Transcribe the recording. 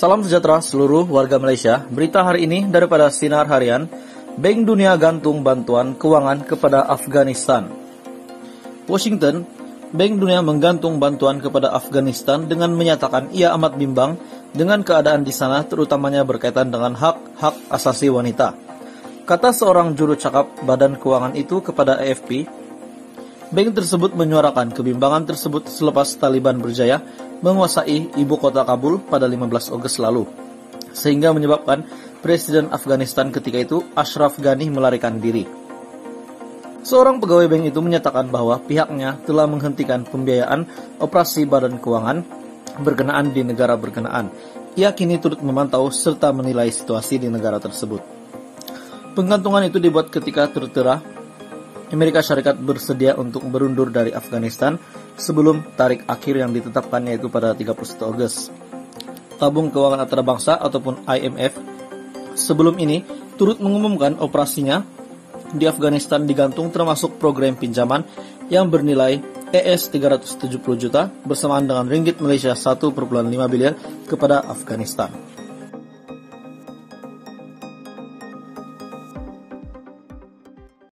Salam sejahtera seluruh warga Malaysia. Berita hari ini daripada Sinar Harian. Bank Dunia gantung bantuan keuangan kepada Afghanistan. Washington, Bank Dunia menggantung bantuan kepada Afghanistan dengan menyatakan ia amat bimbang dengan keadaan di sana, terutamanya berkaitan dengan hak-hak asasi wanita. Kata seorang juru cakap Badan Keuangan itu kepada AFP, bank tersebut menyuarakan kebimbangan tersebut selepas Taliban berjaya menguasai ibu kota Kabul pada 15 Agustus lalu, sehingga menyebabkan Presiden Afghanistan ketika itu, Ashraf Ghani, melarikan diri. Seorang pegawai bank itu menyatakan bahwa pihaknya telah menghentikan pembiayaan operasi Badan Keuangan berkenaan di negara berkenaan. Ia kini turut memantau serta menilai situasi di negara tersebut. Penggantungan itu dibuat ketika tertera Amerika Syarikat bersedia untuk berundur dari Afghanistan sebelum tarik akhir yang ditetapkan, yaitu pada 31 Agustus. Tabung Keuangan Antarabangsa ataupun IMF sebelum ini turut mengumumkan operasinya di Afghanistan digantung, termasuk program pinjaman yang bernilai ES 370 juta bersamaan dengan ringgit Malaysia 1,5 biliar kepada Afghanistan.